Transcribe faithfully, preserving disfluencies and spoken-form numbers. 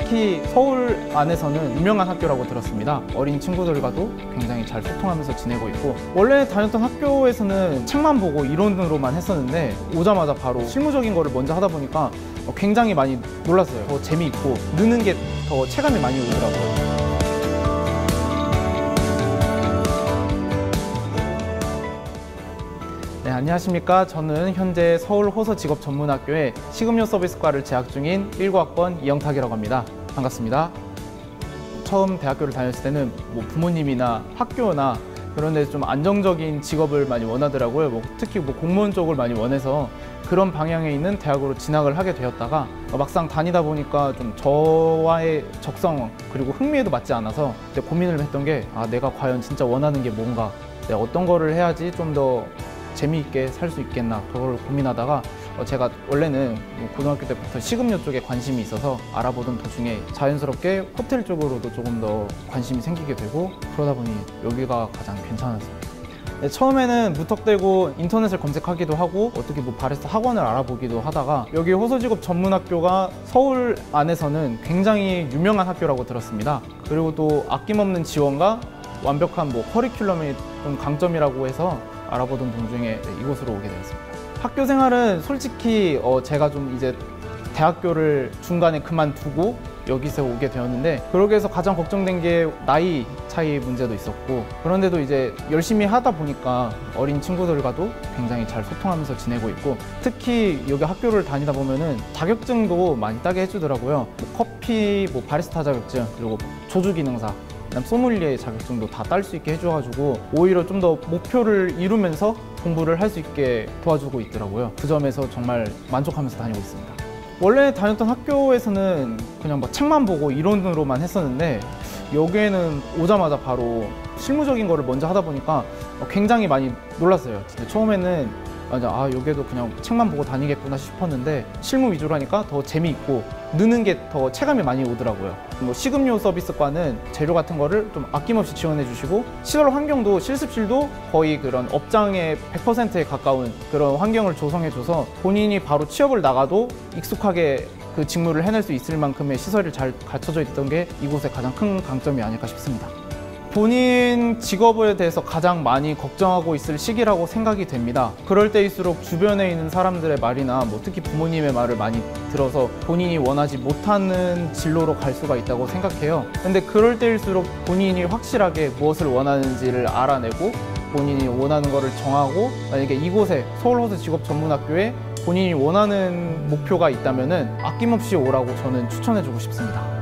특히 서울 안에서는 유명한 학교라고 들었습니다. 어린 친구들과도 굉장히 잘 소통하면서 지내고 있고, 원래 다녔던 학교에서는 책만 보고 이론으로만 했었는데 오자마자 바로 실무적인 거를 먼저 하다 보니까 굉장히 많이 놀랐어요. 더 재미있고 느는 게 더 체감이 많이 오더라고요. 네, 안녕하십니까. 저는 현재 서울호서직업전문학교의 식음료 서비스과를 재학 중인 일구 학번 이영탁이라고 합니다. 반갑습니다. 처음 대학교를 다녔을 때는 뭐 부모님이나 학교나 그런 데 좀 안정적인 직업을 많이 원하더라고요. 뭐 특히 뭐 공무원 쪽을 많이 원해서 그런 방향에 있는 대학으로 진학을 하게 되었다가 막상 다니다 보니까 좀 저와의 적성 그리고 흥미에도 맞지 않아서 그때 고민을 했던 게, 아, 내가 과연 진짜 원하는 게 뭔가, 내가 어떤 거를 해야지 좀 더 재미있게 살 수 있겠나, 그걸 고민하다가 제가 원래는 고등학교 때부터 식음료 쪽에 관심이 있어서 알아보던 도중에 자연스럽게 호텔 쪽으로도 조금 더 관심이 생기게 되고, 그러다 보니 여기가 가장 괜찮았습니다. 네, 처음에는 무턱대고 인터넷을 검색하기도 하고 어떻게 뭐 바리스타 학원을 알아보기도 하다가 여기 호서직업 전문학교가 서울 안에서는 굉장히 유명한 학교라고 들었습니다. 그리고 또 아낌없는 지원과 완벽한 뭐 커리큘럼이 좀 강점이라고 해서 알아보던 도중에 이곳으로 오게 되었습니다. 학교 생활은 솔직히 어 제가 좀 이제 대학교를 중간에 그만두고 여기서 오게 되었는데, 그러기 위해서 가장 걱정된 게 나이 차이 문제도 있었고, 그런데도 이제 열심히 하다 보니까 어린 친구들과도 굉장히 잘 소통하면서 지내고 있고, 특히 여기 학교를 다니다 보면은 자격증도 많이 따게 해주더라고요. 뭐 커피, 뭐 바리스타 자격증, 그리고 조주 기능사, 그다음 소믈리에 자격증도 다 딸 수 있게 해줘가지고 오히려 좀 더 목표를 이루면서 공부를 할 수 있게 도와주고 있더라고요. 그 점에서 정말 만족하면서 다니고 있습니다. 원래 다녔던 학교에서는 그냥 뭐 책만 보고 이론으로만 했었는데 여기에는 오자마자 바로 실무적인 거를 먼저 하다 보니까 굉장히 많이 놀랐어요. 진짜 처음에는 맞아, 아, 여기에도 그냥 책만 보고 다니겠구나 싶었는데 실무 위주로 하니까 더 재미있고 느는 게 더 체감이 많이 오더라고요. 뭐 식음료 서비스과는 재료 같은 거를 좀 아낌없이 지원해 주시고, 시설 환경도 실습실도 거의 그런 업장의 백 퍼센트에 가까운 그런 환경을 조성해 줘서 본인이 바로 취업을 나가도 익숙하게 그 직무를 해낼 수 있을 만큼의 시설이 잘 갖춰져 있던 게 이곳의 가장 큰 강점이 아닐까 싶습니다. 본인 직업에 대해서 가장 많이 걱정하고 있을 시기라고 생각이 됩니다. 그럴 때일수록 주변에 있는 사람들의 말이나 뭐 특히 부모님의 말을 많이 들어서 본인이 원하지 못하는 진로로 갈 수가 있다고 생각해요. 근데 그럴 때일수록 본인이 확실하게 무엇을 원하는지를 알아내고 본인이 원하는 거를 정하고, 만약에 이곳에 서울호서직업전문학교에 본인이 원하는 목표가 있다면은 아낌없이 오라고 저는 추천해주고 싶습니다.